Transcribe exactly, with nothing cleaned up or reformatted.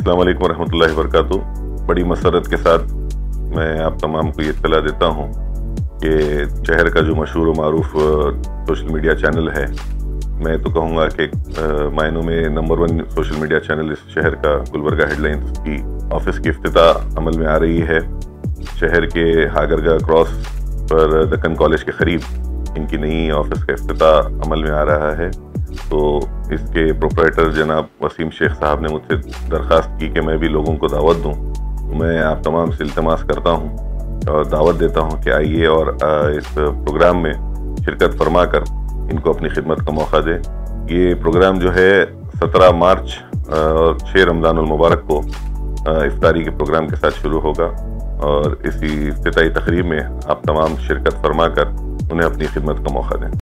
अस्सलाम वालेकुम रहमतुल्लाहि व बरकातुहू। बड़ी मसरत के साथ मैं आप तमाम को ये इत्तला देता हूँ कि शहर का जो मशहूर मारूफ सोशल मीडिया चैनल है, मैं तो कहूँगा कि मायनों में number one social media channel इस शहर का गुलबर्गा हेडलाइंस की ऑफिस की इफ्तिताह अमल में आ रही है। शहर के हागरगा क्रॉस पर दक्कन कॉलेज के करीब इनकी नई ऑफिस का इफ्तिताह अमल में आ रहा है। तो इसके प्रोप्राइटर जनाब वसीम शेख साहब ने मुझसे दरख्वास्त की कि मैं भी लोगों को दावत दूं। तो मैं आप तमाम से इल्तमास करता हूं और दावत देता हूं कि आइए और इस प्रोग्राम में शिरकत फरमा कर इनको अपनी खिदमत का मौका दें। ये प्रोग्राम जो है सत्रह मार्च और छः रमज़ानुल मुबारक को इफ्तारी के प्रोग्राम के साथ शुरू होगा और इसी इफ्तिताई तकरीब में आप तमाम शिरकत फरमा कर उन्हें अपनी खिदमत का मौका दें।